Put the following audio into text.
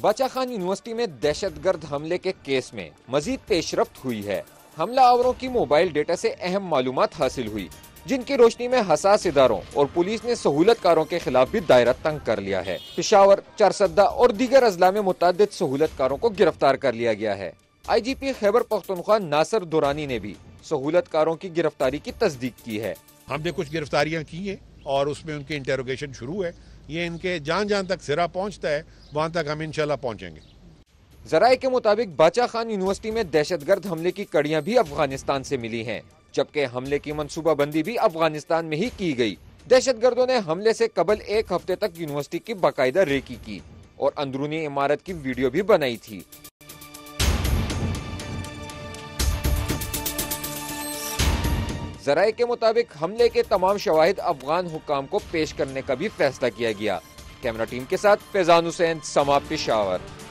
باچا Khan university میں دہشت گرد حملے کے کیس میں مزید پیش رفت ہوئی ہے۔ حملہ آوروں کی موبائل ڈیٹا سے اہم معلومات حاصل ہوئی، جن کی روشنی میں حساس اداروں اور پولیس نے سہولت کاروں کے خلاف بھی دائرہ تنگ کر لیا ہے۔ پشاور، چارسدہ اور دیگر اضلاع میں متعدد سہولت کاروں کو گرفتار کر لیا گیا ہے۔ آئی جی پی خیبر پختونخوا ناصر دورانی نے بھی سہولت کاروں کی گرفتاری کی تصدیق کی ہے۔ ہم نے کچھ گرفتاریاں کی ہیں اور اس میں ان کی انٹروگیشن شروع ہے۔ یہ ان کے جان تک سرا پہنچتا ہے، وہاں تک ہم انشاءاللہ پہنچیں گے۔ ذرائع کے مطابق باچا خان یونیورسٹی میں دہشت گرد حملے کی کڑیاں بھی افغانستان سے ملی ہیں، جبکہ حملے کی منصوبہ بندی بھی افغانستان میں ہی کی گئی۔ دہشت گردوں نے حملے سے قبل ایک ہفتے تک یونیورسٹی کی باقاعدہ ریکی کی اور اندرونی عمارت کی ویڈیو بھی بنائی تھی۔ ذرائع کے مطابق حملے کے تمام شواہد افغان حکام کو پیش کرنے کا بھی فیصلہ کیا گیا۔ کیمرہ ٹیم کے ساتھ فیضان حسین، سما، پشاور۔